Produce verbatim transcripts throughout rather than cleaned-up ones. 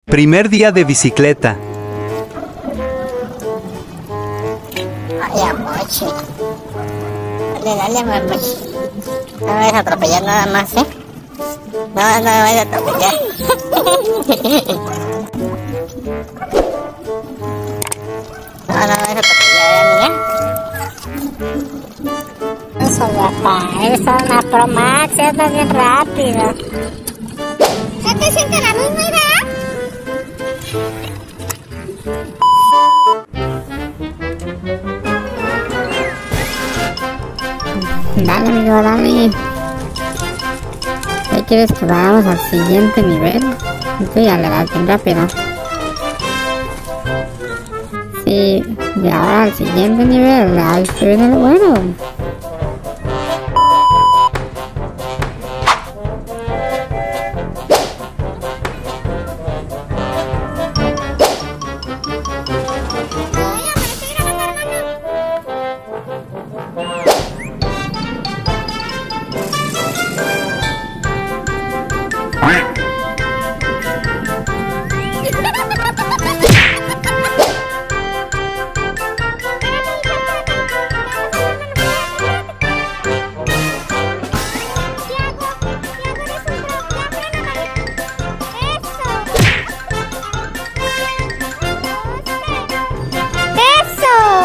Primer día de bicicleta. Ay, Amochi. Dale, dale, Amochi. No me vayas a atropellar nada más, ¿eh? No, no me vayas a atropellar. No, no me vayas a atropellar, amiga. Eso ya está. Eres una Pro Max, andas bien rápido. ¿Ya te sientes la misma edad? Dale, amigo, dale. ¿Qué quieres que vayamos al siguiente nivel? Tú ya le das bien rápido. Sí, y ahora al siguiente nivel, ahí se viene lo bueno.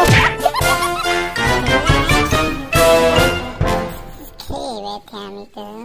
Vete a mi casa.